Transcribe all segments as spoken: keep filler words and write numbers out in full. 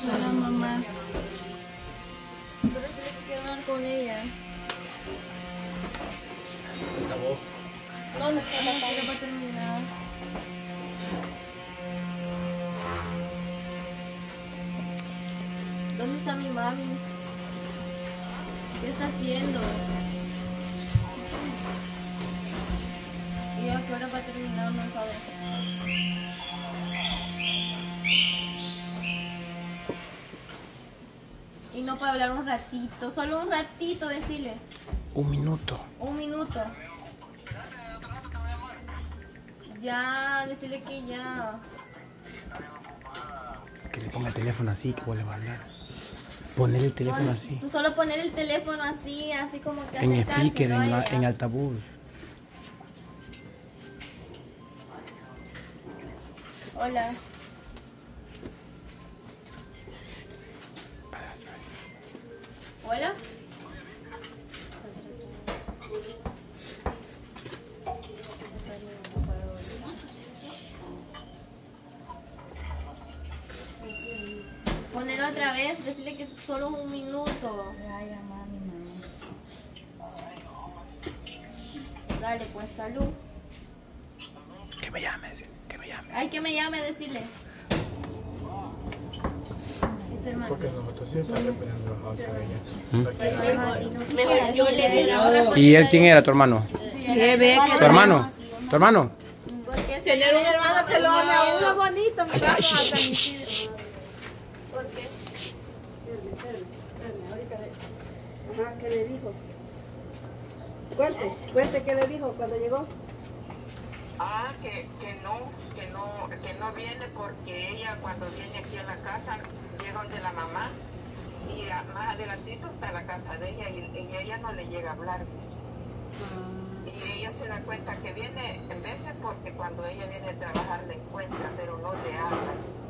Hola, mamá. Pero sí que quiero hablar con ella. Esta voz. No, no quiero hablar para terminar. ¿Dónde está mi mami? ¿Qué está haciendo? ¿Y a qué hora va a terminar? No sabe. Y no puede hablar un ratito, solo un ratito, decirle. Un minuto. Un minuto. Ya, decirle que ya. Que le ponga el teléfono así, que vos le vas a hablar. Poner el teléfono Pon- así. Tú solo poner el teléfono así, así como que En acercarse, speaker, ¿no? en, la- Ella. en altavoz. Hola. Hola. Poner otra vez, decirle que es solo un minuto. Dale, pues, salud. Que me llame, que me llame. Ay, que me llame, decirle. Es tu hermano. Porque nosotros sí estamos esperando a ella. Mejor yo le digo. ¿Y él quién era, tu hermano? Que ve que ¿Tu hermano? ¿Tu hermano? Porque tener un hermano que lo ame a uno bonito. Ahí está. Shh, shh, shh, shh. ¿Por qué? Ajá, ¿qué le dijo? Cuente, cuente qué le dijo cuando llegó. Ah, que, que no, que no, que no viene porque ella cuando viene aquí a la casa llega donde la mamá y a- más adelantito está la casa de ella y, y ella no le llega a hablar, dice. Y ella se da cuenta que viene en veces porque cuando ella viene a trabajar le encuentra, pero no le habla, dice.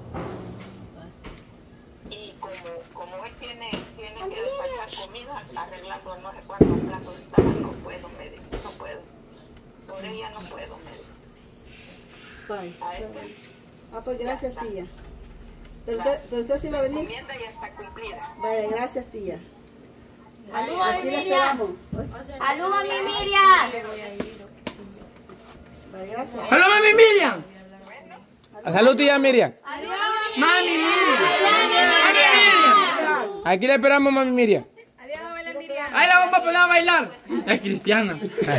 Y como, como él tiene, tiene que despachar comida, arreglando no sé cuántos platos estaban, no puedo, me dijo, no puedo. Por ella no puedo, me dijo. Ay, A este, ah, pues gracias, Ya está. tía. Pero usted, pero usted sí va a la venir. encomienda ya está cumplida. Vaya, gracias, tía. Salud a mi Aquí la Miriam. esperamos. Salud a mi Miriam. Vaya, gracias. ¡Hola, mami Miriam! A salud, tía Miriam. Mami, mire. Aquí le esperamos, mami Miriam. Ahí la vamos a poner a bailar. Es cristiana.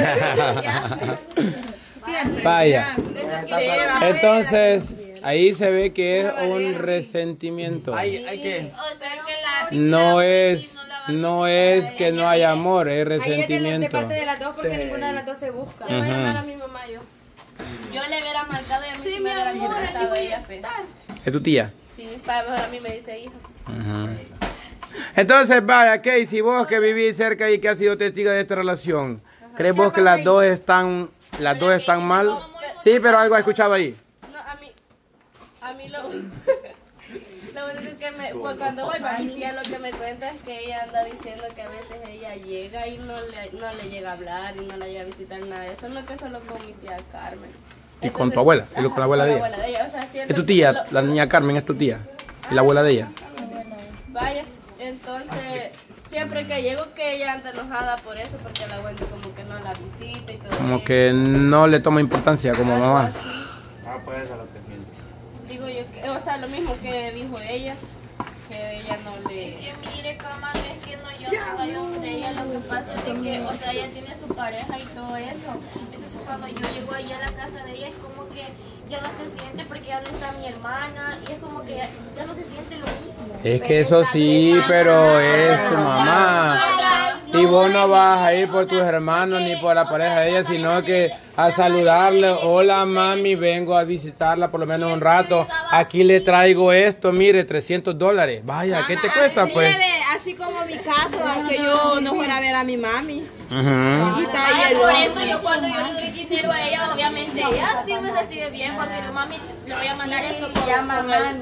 Vaya. Entonces, ahí se ve que es un resentimiento. Hay, hay que. O sea que la... No es, no es que no haya amor, es Ahí es de, la- de resentimiento. parte de las dos porque ninguna de las dos se busca. Le voy a Ujú. llamar a mi mamá yo. Yo le hubiera marcado y a mí Sí, sí mi me hubiera amor, le contestado voy a ella fe. estar. ¿Es tu tía? Sí, para mejor a mí me dice hija. Ujú. Entonces, vaya, Casey, vos que vivís cerca y que has sido testigo de esta relación, ¿crees vos que las dos están, las dos están mal? Sí, pero algo has escuchado ahí. No, a mí, a mí lo, lo único que me, pues cuando voy para mi tía lo que me cuenta es que ella anda diciendo que a veces ella llega y no le, no le llega a hablar y no la llega a visitar nada de eso, no es que solo con mi tía Carmen. ¿Y con tu abuela? ¿Y con la abuela de ella? O sea, siento ¿Es tu que tía? lo- La niña Carmen es tu tía. ¿Y la abuela de ella? Vaya, entonces siempre que llego que ella anda enojada por eso, porque la abuela como que no la visita y todo Como eso. que no le toma importancia como Algo mamá. así. Ah, pues eso es lo que siento. Digo yo que, o sea, lo mismo que dijo ella, que ella no le... Que mire, cama, no es que no yo no vaya donde ella, lo que pasa es de que, o sea, ella tiene su pareja y todo eso. Entonces cuando yo llego ahí a la casa de ella es como que ya no se siente porque ya no está mi hermana y es como que ya, ya no se siente lo mismo. Es que eso sí, pero es su mamá. Y vos no vas a ir por tus hermanos ni por la pareja de ella, sino que a saludarle. Hola mami, vengo a visitarla por lo menos un rato. Aquí le traigo esto, mire, trescientos dólares. Vaya, ¿qué te cuesta pues? Así como mi caso, que yo no fuera a ver a mi mami. Ujú. Ay, por eso yo cuando yo le doy dinero a ella, obviamente ella sí me recibe bien. Cuando yo digo, mami, le voy a mandar esto con, llama con el- mami.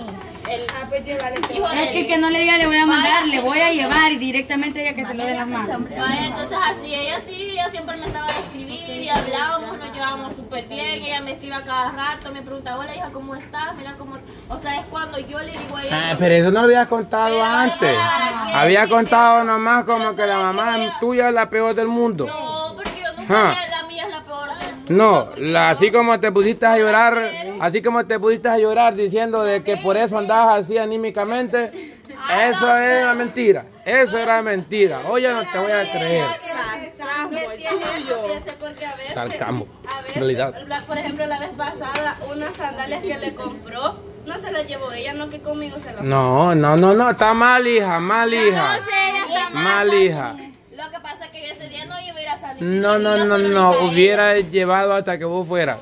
el Ah, pues llévale. hijo de Es que, que no le diga le voy a mandar, le voy a llevar y directamente ella que se lo dé las manos. Vaya, entonces así, ella sí, ella siempre me estaba de escribir y hablábamos, nos llevábamos súper bien, ella me escribe a cada rato, me pregunta, hola hija, ¿cómo estás? Mira cómo, o sea, es cuando yo le digo a ella. Ah, pero eso no lo habías contado Pero ahora antes. para qué, Había sí, contado sí. nomás como Pero que la para mamá qué voy a- tuya es la peor del mundo. No, porque yo nunca Ajá. dije la mía es la peor del mundo. No, porque la, yo- así como te pusiste a llorar, así como te pusiste a llorar diciendo de que por eso andabas así anímicamente, eso era mentira, eso era mentira. Oye, no te voy a creer. Sarcasmo, el Fíjese, tuyo. porque a veces, Sarcasmo, a veces, en realidad. la- por ejemplo, la vez pasada, unas sandalias que le compró, no se las llevó ella, no que conmigo se las No, no, no, no, está mal, hija, mal, hija. Mal, hija. Lo que pasa es que ese día no iba a ir a San Isidro. No, y no, yo no, se lo no, dije a ella. hubiera llevado hasta que vos fueras.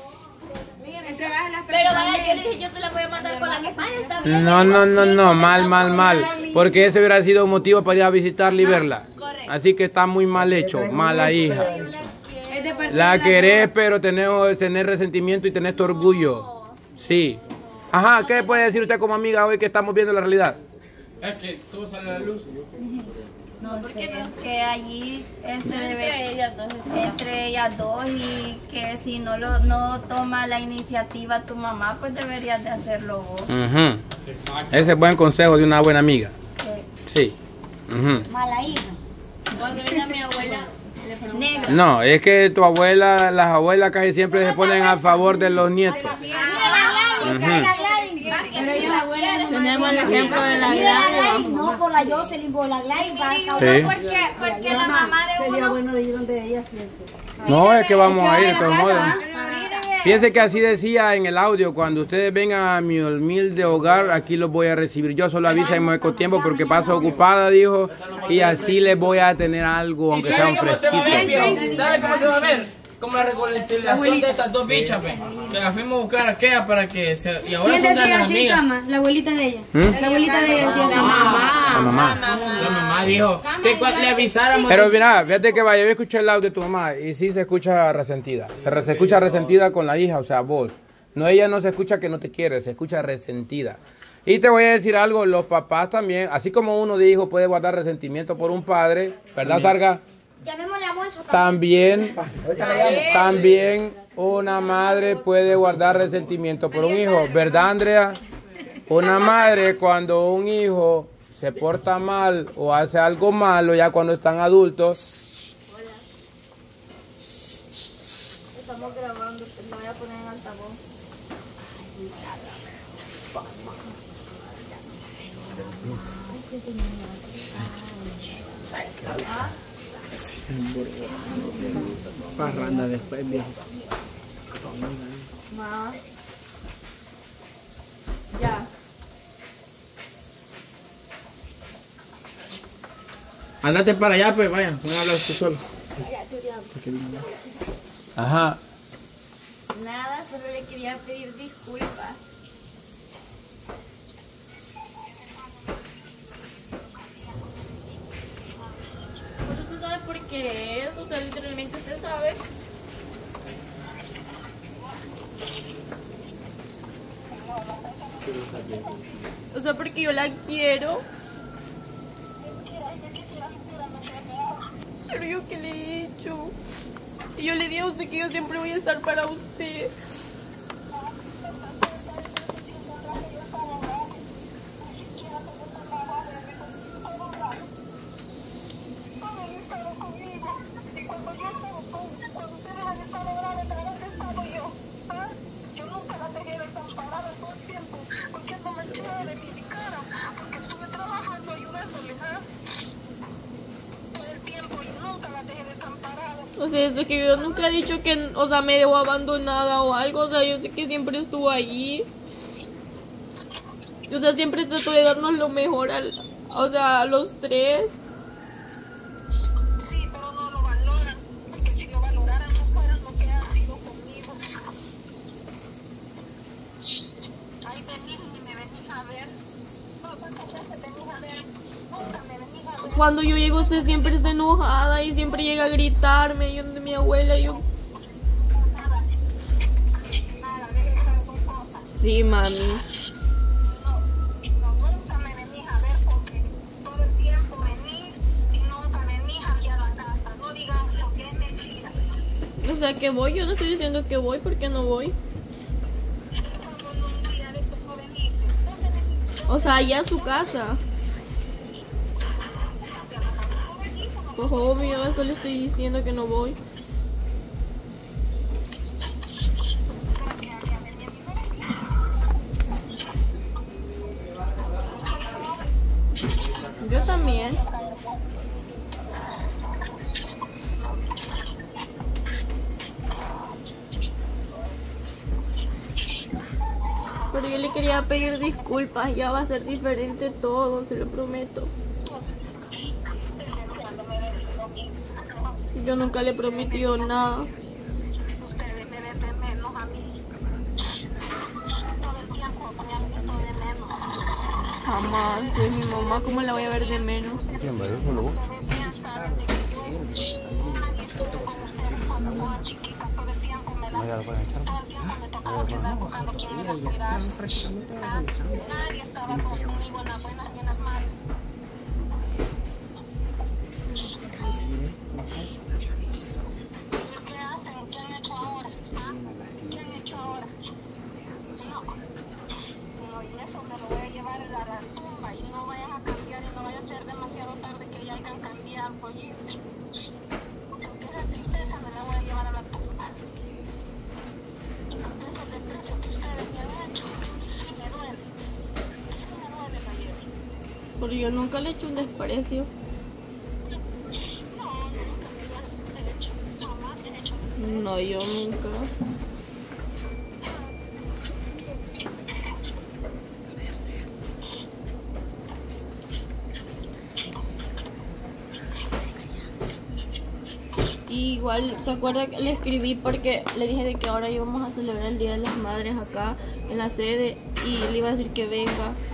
Pero vaya, yo le dije, yo te la voy a mandar con la que vaya, está bien. No, no, no, Sí, no, con mal, esa mal, mal. forma. Porque ese hubiera sido un motivo para ir a visitarla y verla. correcto. Así que está muy mal hecho, mala hija. Yo la quiero. Es de parte La de la querés, pero tenés, tenés resentimiento y tenés tu orgullo. Sí. Ajá, ¿qué puede decir usted como amiga hoy que estamos viendo la realidad? Es que todo sale a la luz. No sé, es que allí este Entre debe ellas dos. entre ellas dos y que si no lo no toma la iniciativa tu mamá, pues deberías de hacerlo vos. Ujú. Ese es buen consejo de una buena amiga. Sí. Ujú. Mala hija. Cuando venga mi abuela, le pregunto. Negra. No, es que tu abuela, las abuelas casi siempre se ponen a favor de los nietos. Ujú. Pero ella la abuela Tenemos el ejemplo de la Mira la grande. Gladys, no por la Jocelyn, por la Gladys va a Y acabar. uno Sí. porque, porque la mamá de Sería uno. bueno de ir donde ella, fíjese. No, es que vamos a ir de la todos casa, modos. ¿ah? Fíjense que así decía en el audio, cuando ustedes vengan a mi humilde hogar, aquí los voy a recibir. Yo solo aviso en muy poco tiempo porque paso ocupada, dijo, y así les voy a tener algo, aunque sea un ¿Sabe cómo se va a ver, fresquito. viejo? ¿Sabe cómo se va a ver? Como la reconciliación de estas dos bichas, pe. Que las fuimos a buscar a aquella para que se... Y ahora ¿Quién son decía grandes así, amigas. cama? La abuelita de ella. ¿Mm? La abuelita de ella decía así. La mamá. La mamá dijo que cuando le avisáramos... Pero mira, fíjate que vaya, yo escuché el audio de tu mamá y sí se escucha resentida. Se, re- se escucha resentida con la hija, o sea, vos. No, ella no se escucha que no te quiere, se escucha resentida. Y te voy a decir algo, los papás también, así como uno de hijo puede guardar resentimiento por un padre, ¿verdad, Sarga? Llamémosle a Moncho. También, también una madre puede guardar resentimiento por un hijo, ¿verdad, Andrea? Una madre cuando un hijo se porta mal o hace algo malo ya cuando están adultos. Estamos grabando, lo voy a poner en altavoz. Parranda después, viejo. Ma. Ya. Andate para allá, pues, vaya. Voy a hablar tú solo. Ajá. Nada, solo le quería pedir disculpas. Pero usted sabe por qué es, o sea, literalmente usted sabe. O sea, porque yo la quiero. Pero yo qué le he hecho. Y yo le dije a usted que yo siempre voy a estar para usted. O sea, es que yo nunca he dicho que, o sea, me dejó abandonada o algo. O sea, yo sé que siempre estuvo ahí. O sea, siempre trató de darnos lo mejor al, o sea, a los tres. Sí, pero no lo valoran, porque si lo valoraran no fueran lo que ha sido conmigo. Ahí venís y me venís a ver. No, ¿cuántas veces venís a ver? Nunca me venís a ver. Cuando yo llego usted siempre está enojada y siempre llega a gritarme. Yo de mi abuela, yo... Nada, nada, deje de estar con cosas. Sí, mami. No, no. sea, que voy, yo no estoy diciendo que voy porque no voy. O sea, allá a su casa. Pues obvio, eso le estoy diciendo que no voy. Yo también. Pero yo le quería pedir disculpas, ya va a ser diferente todo, se lo prometo. Si yo nunca le he prometido nada. Jamás, es mi mamá, ¿cómo la voy a ver de menos? ¿Quién va a ir solo vos? No, ya lo pueden echar. Nadie estaba conmigo en las buenas y en las malas. ¿Qué hacen? ¿Qué han hecho ahora? ¿Ah? ¿Qué han hecho ahora? No. No, y eso me lo voy a llevar a la tumba y no vayan a cambiar y no vaya a ser demasiado tarde que ya hayan cambiado, ¿oíste? Porque esa tristeza me la voy a llevar a la tumba. Y con ese desprecio que ustedes me han hecho, sí me duele. Sí me duele, Mayer. Pero yo nunca le he hecho un desprecio. No, yo nunca. Y igual, ¿se acuerda que le escribí porque le dije de que ahora íbamos a celebrar el Día de las Madres acá en la sede y le iba a decir que venga?